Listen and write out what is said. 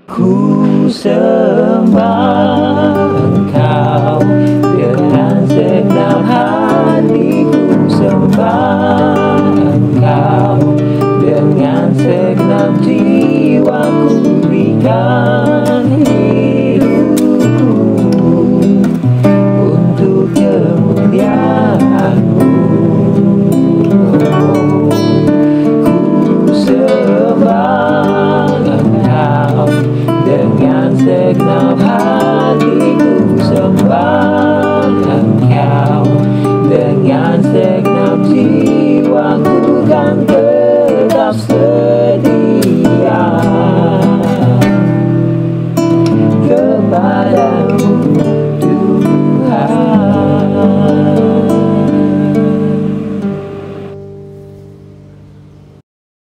Ku sembah Engkau dengan segenap hati, ku sembah Engkau dengan segenap jiwa, ku berikan hidupku untuk kemuliaan-Mu. Ku sembah Engkau dengan segenap hati, ku sembah Engkau dengan segenap jiwa, ku kan tetap